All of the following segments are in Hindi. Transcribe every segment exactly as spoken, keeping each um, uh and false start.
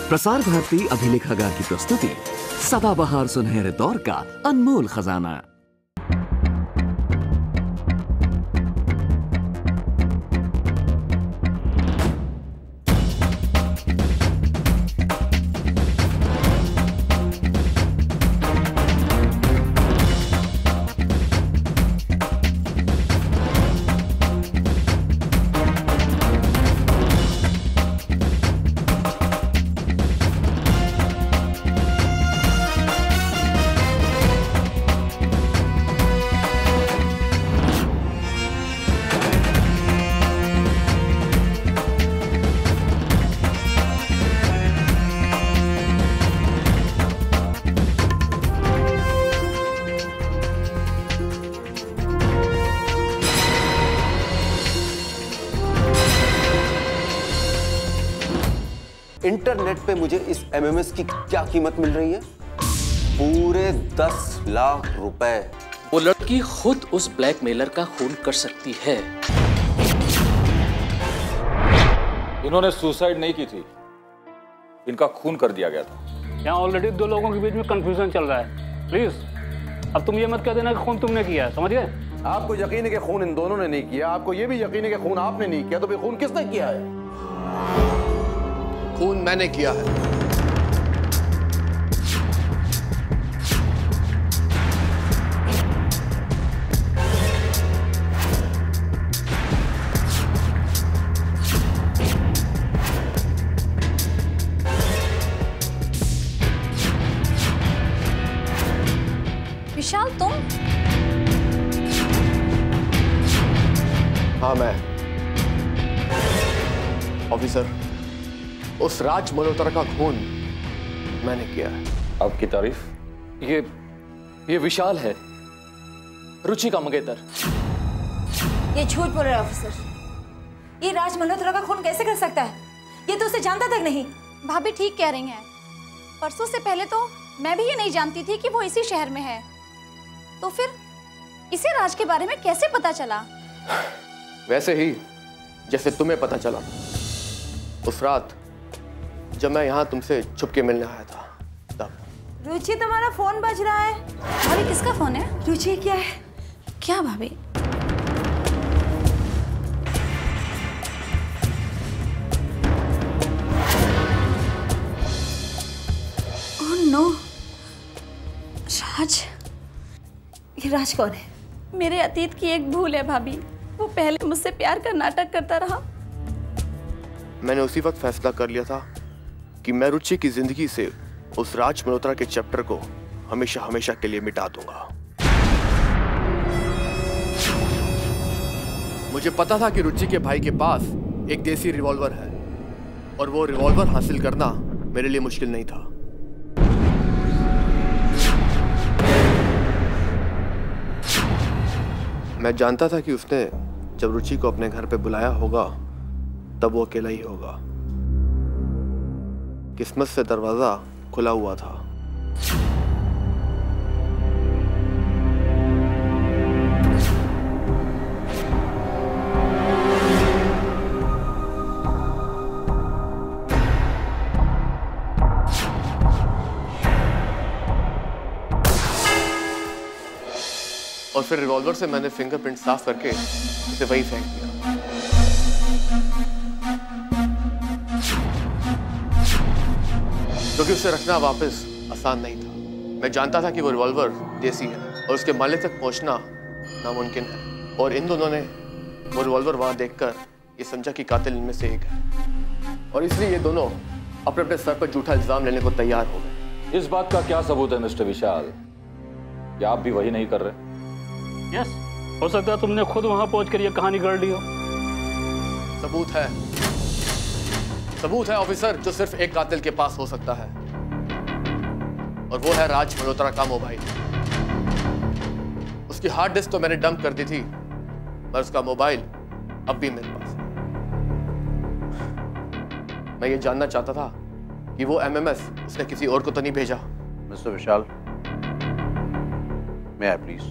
प्रसार भारती अभिलेखागार की प्रस्तुति सदाबहार सुनहरे दौर का अनमोल खजाना। इंटरनेट पे मुझे इस एमएमएस की क्या कीमत मिल रही है? पूरे दस लाख रुपए। वो लड़की खुद उस ब्लैकमेलर का खून कर सकती है। इन्होंने सुसाइड नहीं की थी, इनका खून कर दिया गया था। यहाँ ऑलरेडी दो लोगों के बीच में कंफ्यूजन चल रहा है। प्लीज अब तुम ये मत कह देना कि खून तुमने किया है, समझ गए? आपको यकीन है कि खून इन दोनों ने नहीं किया, आपको ये भी यकीन है कि खून आपने नहीं किया, तो फिर खून किसने किया है? खून मैंने किया है। विशाल तुम? हाँ मैं। ऑफिसर, उस राज मल्होत्रा का खून मैंने किया है। आपकी तारीफ? ये ये विशाल है, रुचि का मंगेतर। ये झूठ बोल रहा है ऑफिसर। ये राज मल्होत्रा का खून कैसे कर सकता है? ये तो उसे जानता तक नहीं। भाभी ठीक कह रही हैं। परसों से पहले तो मैं भी ये नहीं जानती थी कि वो इसी शहर में है। तो फिर इसे राज के बारे में कैसे पता चला? वैसे ही जैसे तुम्हें पता चला उस रात जब मैं यहाँ तुमसे छुप के मिलने आया था तब। रुचि तुम्हारा फोन बज रहा है। भाभी किसका फोन है? रुचि क्या है? क्या भाभी? Oh no, Raj. ये राज कौन है? मेरे अतीत की एक भूल है भाभी। वो पहले मुझसे प्यार का नाटक करता रहा। मैंने उसी वक्त फैसला कर लिया था कि मैं रुचि की जिंदगी से उस राज मल्होत्रा के चैप्टर को हमेशा हमेशा के लिए मिटा दूंगा। मुझे पता था कि रुचि के भाई के पास एक देसी रिवॉल्वर है और वो रिवॉल्वर हासिल करना मेरे लिए मुश्किल नहीं था। मैं जानता था कि उसने जब रुचि को अपने घर पे बुलाया होगा तब वो अकेला ही होगा। किस्मत से दरवाजा खुला हुआ था। और फिर रिवॉल्वर से मैंने फिंगरप्रिंट साफ करके उसे वहीं फेंक दिया। क्योंकि उसे रखना वापस आसान नहीं था। मैं जानता था कि वो रिवॉल्वर देसी है और उसके मालिक तक पहुंचना नामुमकिन है। और इन दोनों ने वो रिवॉल्वर वहां देखकर ये समझा कि कातिल इनमें से एक है और इसलिए ये दोनों अपने अपने सर पर झूठा इल्जाम लेने को तैयार हो गए। इस बात का क्या सबूत है मिस्टर विशाल? क्या आप भी वही नहीं कर रहे? यस, हो सकता है तुमने खुद वहां पहुंचकर ये कहानी गढ़ ली हो। सबूत है, सबूत है ऑफिसर, जो सिर्फ एक कातिल के पास हो सकता है और वो है राज मल्होत्रा का मोबाइल। उसकी हार्ड डिस्क तो मैंने डंप कर दी थी पर उसका मोबाइल अब भी मेरे पास है। मैं ये जानना चाहता था कि वो एमएमएस उसने किसी और को तो नहीं भेजा। Mister Vishal, may I please?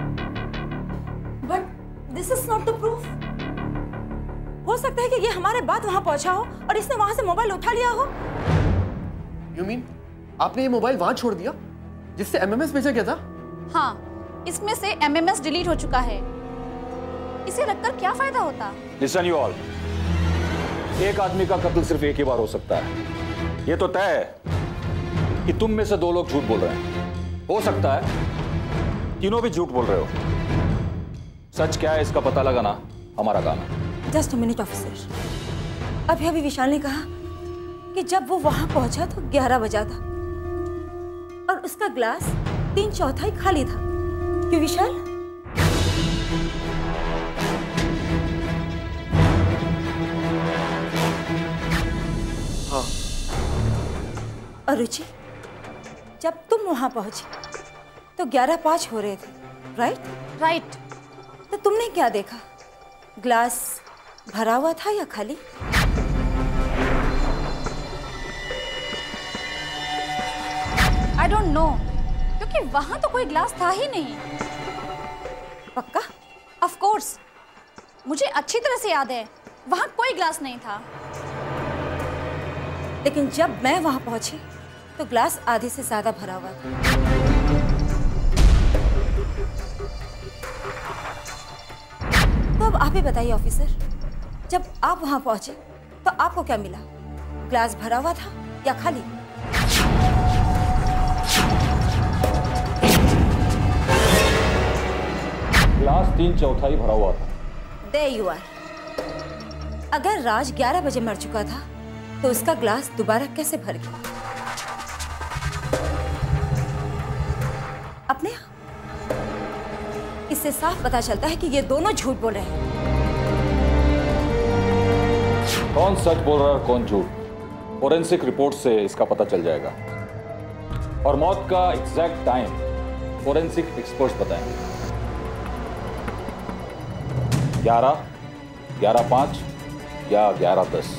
But this is not the proof. हो सकता है कि ये हमारे बाद वहां पहुंचा हो और इसने वहां से मोबाइल उठा लिया हो। यू मीन आपने ये मोबाइल वहां छोड़ दिया जिससे एमएमएस भेजा गया था? हाँ, इसमें से एमएमएस डिलीट हो चुका है। इसे रखकर क्या फायदा होता? लिसन यू ऑल, एक आदमी का कत्ल सिर्फ एक ही बार हो सकता है। ये तो तय है कि तुम में से दो लोग झूठ बोल रहे हैं। हो सकता है तीनों भी झूठ बोल रहे हो। सच क्या है इसका पता लगाना हमारा काम है। Just a minute officer. अभी अभी विशाल ने कहा कि जब वो वहां पहुंचा तो ग्यारह बजा था और उसका ग्लास तीन चौथाई खाली था। क्यों विशाल? हाँ। और रुचि, जब तुम वहां पहुंची तो ग्यारह पांच हो रहे थे, राइट? राइट। तो तुमने क्या देखा? ग्लास भरा हुआ था या खाली? आई डोंट नो, क्योंकि वहां तो कोई ग्लास था ही नहीं। पक्का? ऑफ कोर्स, मुझे अच्छी तरह से याद है वहां कोई ग्लास नहीं था। लेकिन जब मैं वहां पहुंची तो ग्लास आधे से ज्यादा भरा हुआ था। तो अब आप ही बताइए ऑफिसर, जब आप वहां पहुंचे तो आपको क्या मिला? ग्लास भरा हुआ था या खाली? ग्लास तीन चौथाई भरा हुआ था। There you are. अगर राज ग्यारह बजे मर चुका था तो उसका ग्लास दोबारा कैसे भर गया? अपने आप? इससे साफ पता चलता है कि ये दोनों झूठ बोल रहे हैं। कौन सच बोल रहा है और कौन झूठ, फोरेंसिक रिपोर्ट से इसका पता चल जाएगा। और मौत का एग्जैक्ट टाइम फोरेंसिक एक्सपर्ट्स बताएंगे। ग्यारह, ग्यारह पांच या ग्यारह दस।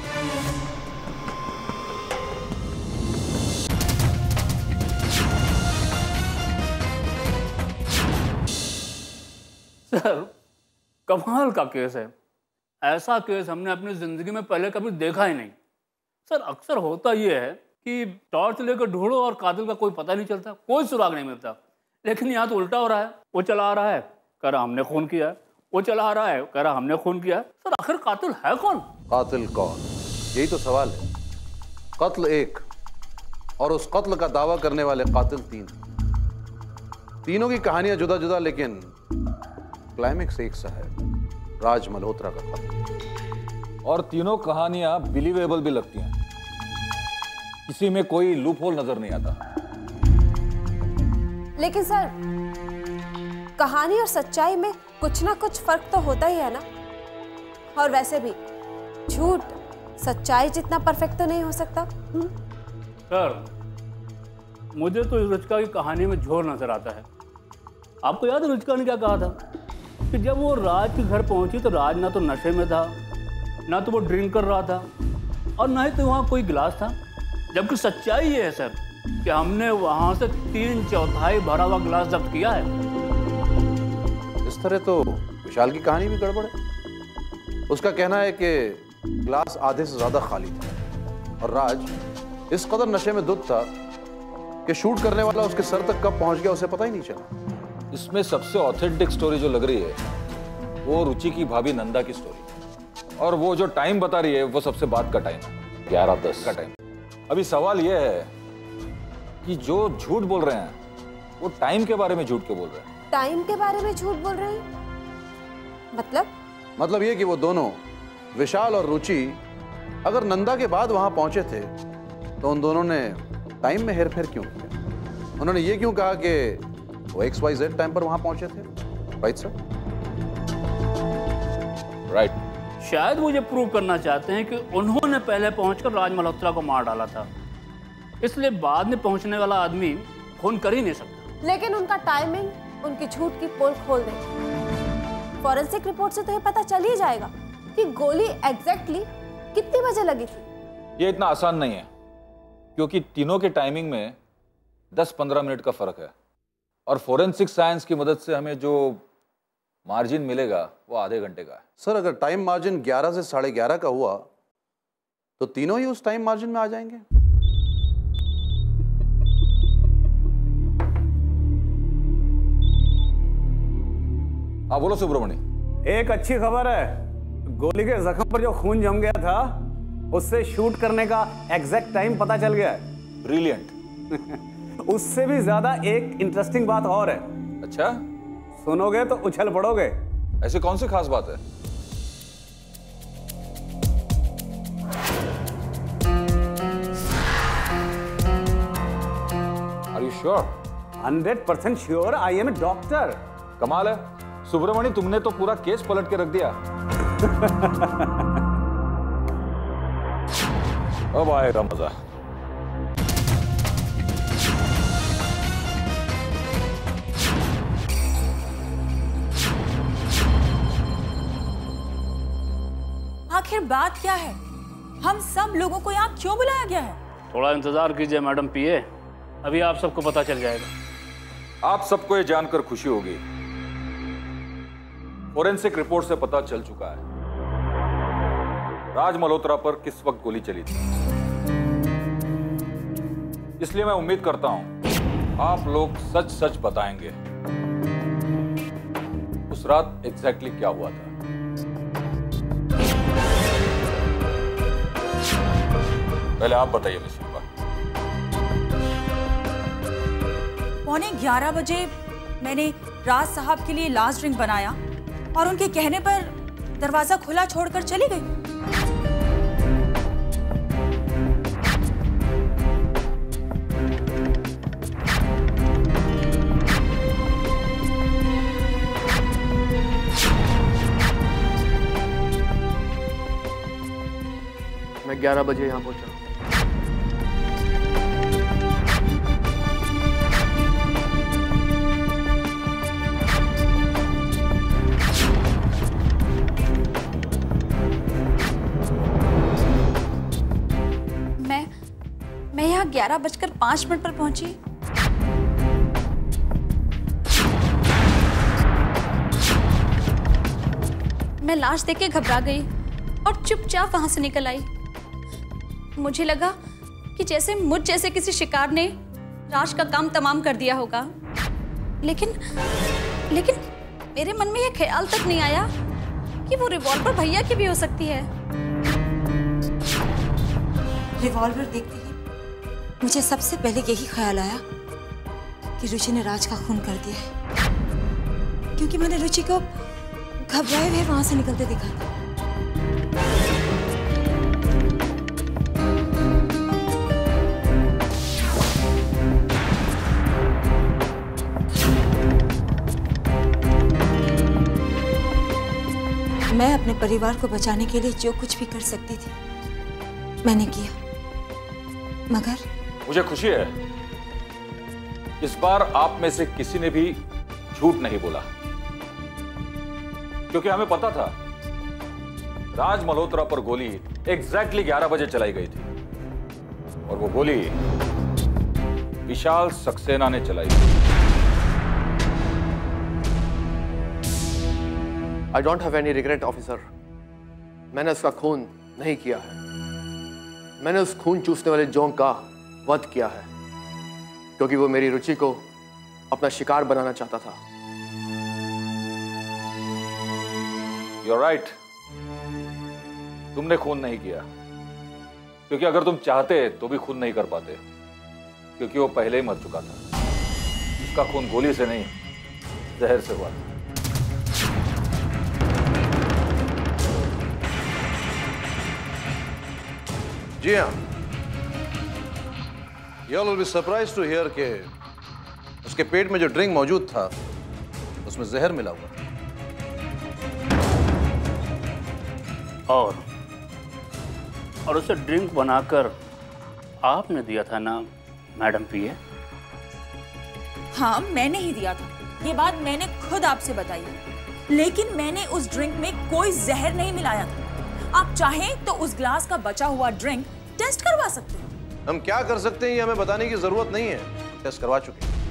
सर, कमाल का केस है। ऐसा केस हमने अपनी जिंदगी में पहले कभी देखा ही नहीं। सर, अक्सर होता यह है कि टॉर्च लेकर ढूंढो और कातिल का कोई पता नहीं चलता, कोई सुराग नहीं मिलता। लेकिन यहाँ तो उल्टा हो रहा है। वो चला आ रहा है, कह रहा हमने खून किया है। वो चला आ रहा है, कह रहा हमने खून किया है। सर, आखिर कातिल है कौन? कातिल कौन, यही तो सवाल है। कत्ल एक और उस कत्ल का दावा करने वाले कातिल तीन। तीनों की कहानियां जुदा जुदा, लेकिन क्लाइमेक्स एक सा है, राज मल्होत्रा का कत्ल। और तीनों कहानियां बिलीवेबल भी लगती हैं। किसी में कोई लूप होल नजर नहीं आता। लेकिन सर, कहानी और सच्चाई में कुछ ना कुछ फर्क तो होता ही है ना। और वैसे भी झूठ सच्चाई जितना परफेक्ट तो नहीं हो सकता। हुँ? सर, मुझे तो रुचिका की कहानी में झोर नजर आता है। आपको याद है रुचिका ने क्या कहा था कि जब वो राज के घर पहुंची तो राज ना तो नशे में था, ना तो वो ड्रिंक कर रहा था, और ना ही तो वहाँ कोई गिलास था। जबकि सच्चाई ये है सर कि हमने वहाँ से तीन चौथाई भरा हुआ गिलास जब्त किया है। इस तरह तो विशाल की कहानी भी गड़बड़ है। उसका कहना है कि ग्लास आधे से ज्यादा खाली था और राज इस कदर नशे में धुत था कि शूट करने वाला उसके सर तक कब पहुंच गया उसे पता ही नहीं चला। इसमें सबसे ऑथेंटिक स्टोरी जो लग रही है वो रुचि की भाभी नंदा की स्टोरी, और वो जो टाइम बता रही है वो सबसे बाद का टाइम है, ग्यारह दस का टाइम। अभी सवाल ये है कि जो झूठ बोल रहे हैं वो टाइम के बारे में झूठ क्यों बोल रहे हैं? टाइम के बारे में झूठ बोल रहे हैं मतलब? मतलब ये कि वो दोनों, विशाल और रुचि, अगर नंदा के बाद वहां पहुंचे थे तो उन दोनों ने टाइम में हेरफेर क्यों किया? उन्होंने ये क्यों कहा कि वो एक्स वाई जेड टाइम पर वहां पहुंचे थे? Right sir? राइट। शायद मुझे प्रूव करना चाहते हैं कि उन्होंने पहले पहुंचकर राज मल्होत्रा को मार डाला था, इसलिए बाद में पहुंचने वाला आदमी खून कर ही नहीं सकता। लेकिन उनका टाइमिंग उनकी झूठ की पोल खोल देगी। फॉरेंसिक रिपोर्ट से तो ये पता चल ही जाएगा कि गोली एग्जैक्टली कितनी बजे लगी थी। ये इतना आसान नहीं है, क्योंकि तीनों के टाइमिंग में दस पंद्रह मिनट का फर्क है, और फोरेंसिक साइंस की मदद से हमें जो मार्जिन मिलेगा वो आधे घंटे का है। सर, अगर टाइम मार्जिन ग्यारह से साढ़े ग्यारह का हुआ तो तीनों ही उस टाइम मार्जिन में आ जाएंगे। हाँ बोलो सुब्रमणि। एक अच्छी खबर है, गोली के जख्म पर जो खून जम गया था उससे शूट करने का एग्जैक्ट टाइम पता चल गया है। ब्रिलियंट। उससे भी ज्यादा एक इंटरेस्टिंग बात और है। अच्छा, सुनोगे तो उछल पड़ोगे। ऐसी कौन सी खास बात है? Are you sure? Hundred percent sure. I am a doctor. कमाल है सुब्रमणि, तुमने तो पूरा केस पलट के रख दिया। अब आएगा मजा। आखिर बात क्या है? हम सब लोगों को यहाँ क्यों बुलाया गया है? थोड़ा इंतजार कीजिए मैडम पीए, अभी आप सबको पता चल जाएगा। आप सबको ये जानकर खुशी होगी, फोरेंसिक रिपोर्ट से पता चल चुका है राज मल्होत्रा पर किस वक्त गोली चली थी। इसलिए मैं उम्मीद करता हूं आप लोग सच सच बताएंगे उस रात एग्जैक्टली क्या हुआ था। पहले आप बताइए मिस शिल्पा। पौने ग्यारह बजे मैंने राज साहब के लिए लास्ट ड्रिंक बनाया और उनके कहने पर दरवाजा खुला छोड़कर चली गई। मैं ग्यारह बजे यहाँ पहुंचा। मैं मैं यहाँ ग्यारह बजकर पांच मिनट पर पहुंची। मैं लाश देख के घबरा गई और चुपचाप वहां से निकल आई। मुझे लगा कि जैसे मुझ जैसे किसी शिकार ने राज का काम तमाम कर दिया होगा, लेकिन लेकिन मेरे मन में यह ख्याल तक नहीं आया कि वो रिवॉल्वर भैया की भी हो सकती है। रिवॉल्वर देखते ही मुझे सबसे पहले यही ख्याल आया कि रुचि ने राज का खून कर दिया है, क्योंकि मैंने रुचि को घबराए हुए वहां से निकलते देखा था। मैं अपने परिवार को बचाने के लिए जो कुछ भी कर सकती थी मैंने किया, मगर मुझे खुशी है इस बार आप में से किसी ने भी झूठ नहीं बोला, क्योंकि हमें पता था राज मल्होत्रा पर गोली एग्जैक्टली ग्यारह बजे चलाई गई थी और वो गोली विशाल सक्सेना ने चलाई थी। I don't have any regret officer. मैंने उसका खून नहीं किया है। मैंने उस खून चूसने वाले जोंक का वध किया है क्योंकि वो मेरी रुचि को अपना शिकार बनाना चाहता था। You're right. तुमने खून नहीं किया, क्योंकि अगर तुम चाहते तो भी खून नहीं कर पाते, क्योंकि वो पहले ही मर चुका था। उसका खून गोली से नहीं जहर से हुआ था। जी हाँ, you all will be surprised to hear कि उसके पेट में जो ड्रिंक मौजूद था उसमें जहर मिला हुआ था। और और उसे ड्रिंक बनाकर आपने दिया था ना मैडम पीए? हाँ, मैंने ही दिया था। ये बात मैंने खुद आपसे बताई है, लेकिन मैंने उस ड्रिंक में कोई जहर नहीं मिलाया था। आप चाहें तो उस ग्लास का बचा हुआ ड्रिंक टेस्ट करवा सकते हैं। हम क्या कर सकते हैं ये हमें बताने की जरूरत नहीं है, टेस्ट करवा चुके हैं।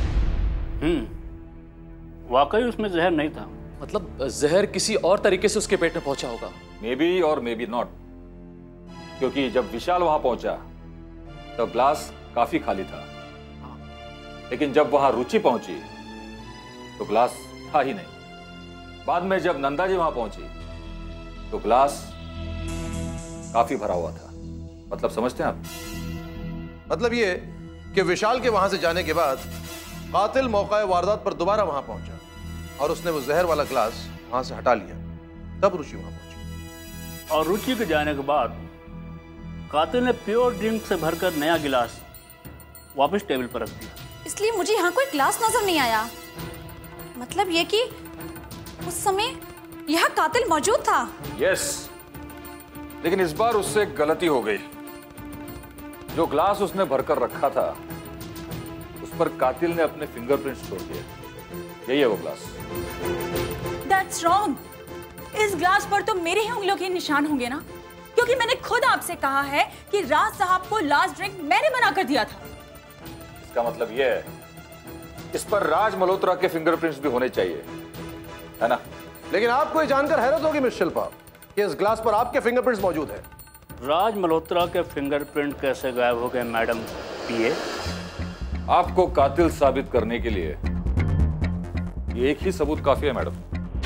हम्म, वाकई उसमें जहर नहीं था। मतलब जहर किसी और तरीके से उसके पेट में पहुंचा होगा। मे बी और मे बी नॉट, क्योंकि जब विशाल वहां पहुंचा तो ग्लास काफी खाली था, लेकिन जब वहां रुचि पहुंची तो ग्लास था ही नहीं। बाद में जब नंदा जी वहां पहुंची तो ग्लास काफी भरा हुआ था। मतलब समझते हैं आप? मतलब ये कि विशाल के वहां से जाने के बाद कातिल मौका वारदात पर दोबारा वहां पहुंचा और उसने वो जहर वाला ग्लास वहां से हटा लिया, तब रुचि वहां पहुंची। और रुचि के जाने के बाद कातिल ने प्योर ड्रिंक से भरकर नया गिलास वापस टेबल पर रख दिया। इसलिए मुझे यहाँ कोई ग्लास नजर नहीं आया। मतलब ये कि उस समय यहाँ कातिल मौजूद था। यस, लेकिन इस बार उससे एक गलती हो गई। जो ग्लास उसने भरकर रखा था उस पर कातिल ने अपने फिंगरप्रिंट्स छोड़ दिए। यही है वो ग्लास। That's wrong. इस ग्लास पर तो मेरे ही उंगलियों के निशान होंगे ना, क्योंकि मैंने खुद आपसे कहा है कि राज साहब को लास्ट ड्रिंक मैंने बना कर दिया था। इसका मतलब यह है इस पर राज मल्होत्रा के फिंगरप्रिंट्स भी होने चाहिए, है ना? लेकिन आपको ये जानकर हैरत होगी मिस शिल्पा कि इस ग्लास पर आपके फिंगरप्रिंट्स मौजूद हैं। राज मल्होत्रा के फिंगरप्रिंट कैसे गायब हो गए मैडम पीए? आपको कातिल साबित करने के लिए ये एक ही सबूत काफी है मैडम।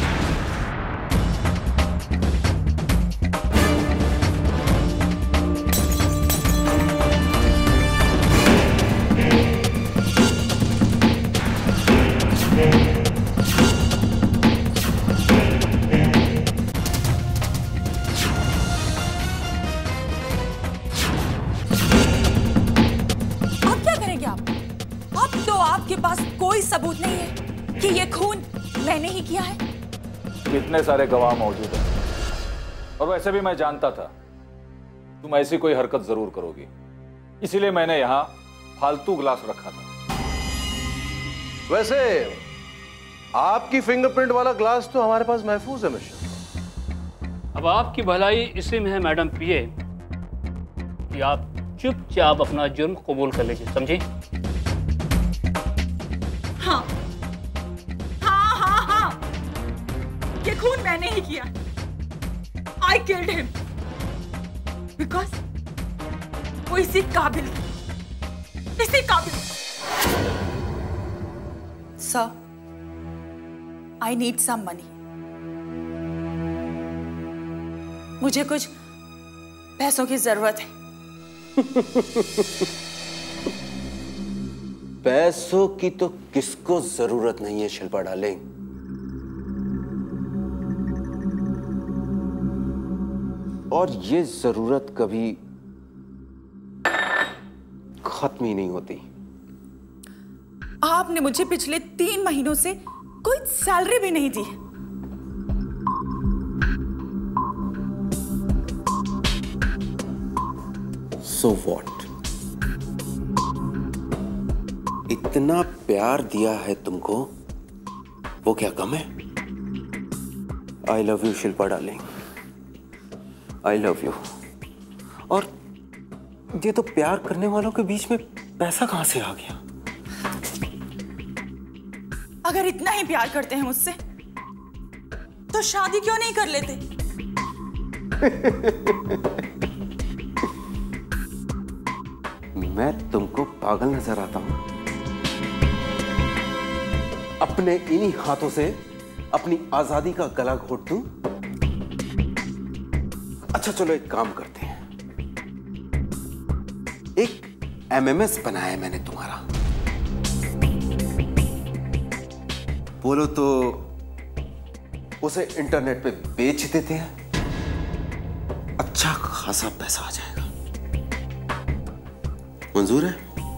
आपके पास कोई सबूत नहीं है कि ये खून मैंने ही किया है। इतने सारे गवाह मौजूद हैं और वैसे भी मैं जानता था तुम ऐसी कोई हरकत जरूर करोगी, इसीलिए मैंने यहां फालतू ग्लास रखा था। वैसे आपकी फिंगरप्रिंट वाला ग्लास तो हमारे पास महफूज है मिस्टर। अब आपकी भलाई इसी में है मैडम पीए कि आप चुपचाप अपना जुर्म कबूल कर लीजिए, समझे? हाँ हाँ हाँ हाँ, ये खून मैंने ही किया। I killed him because वो इसी काबिल, इसी काबिल। Sir, I need some money. मुझे कुछ पैसों की जरूरत है। पैसों की तो किसको जरूरत नहीं है शिल्पा डार्लिंग। और ये जरूरत कभी खत्म ही नहीं होती। आपने मुझे पिछले तीन महीनों से कोई सैलरी भी नहीं दी। So what? इतना प्यार दिया है तुमको, वो क्या कम है? I love you Shilpa darling, I love you. और ये तो प्यार करने वालों के बीच में पैसा कहां से आ गया? अगर इतना ही प्यार करते हैं मुझसे तो शादी क्यों नहीं कर लेते? मैं तुमको पागल नजर आता हूं? अपने इन्हीं हाथों से अपनी आजादी का गला घोट दूं? अच्छा चलो एक काम करते हैं, एक एमएमएस बनाया है मैंने तुम्हारा, बोलो तो उसे इंटरनेट पे बेच देते हैं, अच्छा खासा पैसा आ जाएगा। मंजूर है?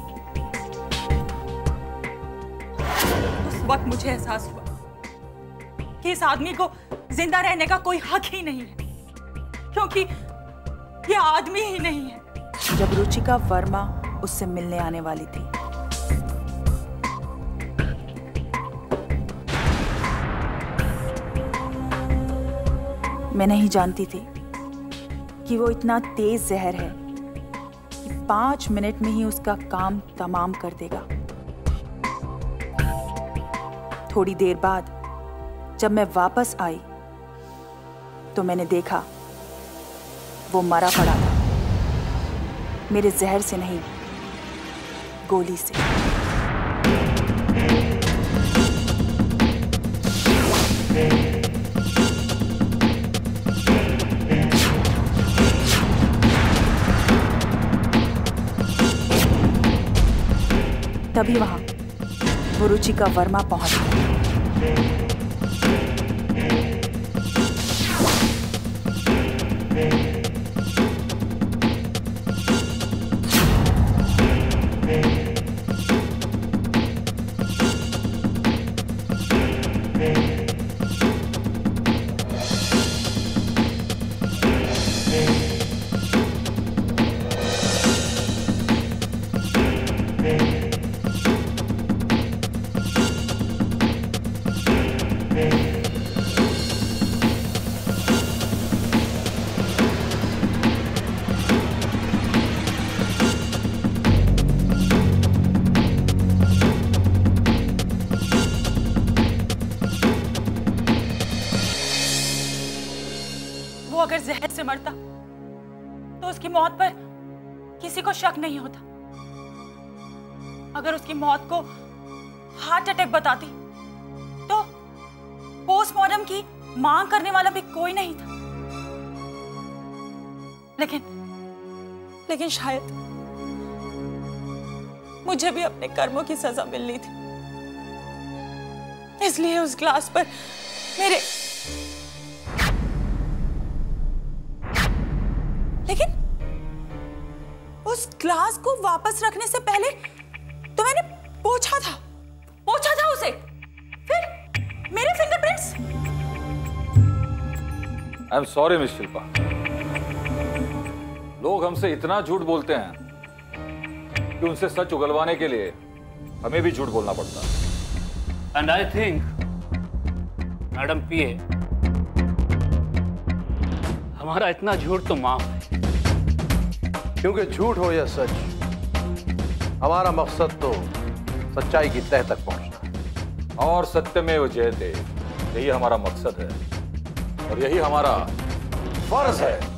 उस वक्त मुझे एहसास हुआ कि इस आदमी को जिंदा रहने का कोई हक ही नहीं है, क्योंकि ये आदमी ही नहीं है। जब रुचिका वर्मा उससे मिलने आने वाली थी, मैं नहीं जानती थी कि वो इतना तेज जहर है कि पांच मिनट में ही उसका काम तमाम कर देगा। थोड़ी देर बाद जब मैं वापस आई तो मैंने देखा वो मरा पड़ा था, मेरे जहर से नहीं, गोली से। तभी वहां वो रुचिका वर्मा पहुंच गई। अगर जहर से मरता तो उसकी मौत पर किसी को शक नहीं होता। अगर उसकी मौत को हार्ट अटैक बताती तो पोस्टमार्टम की मांग करने वाला भी कोई नहीं था। लेकिन लेकिन शायद मुझे भी अपने कर्मों की सजा मिलनी थी, इसलिए उस ग्लास पर मेरे लेकिन उस ग्लास को वापस रखने से पहले तो मैंने पोंछा था पोंछा था उसे, फिर मेरे fingerprints. I am sorry miss Shilpa, लोग हमसे इतना झूठ बोलते हैं कि उनसे सच उगलवाने के लिए हमें भी झूठ बोलना पड़ता है। And I think madam PA, हमारा इतना झूठ तो माफ है, क्योंकि झूठ हो या सच, हमारा मकसद तो सच्चाई की तह तक पहुंचना है। और सत्यमेव जयते, यही हमारा मकसद है और यही हमारा फर्ज है।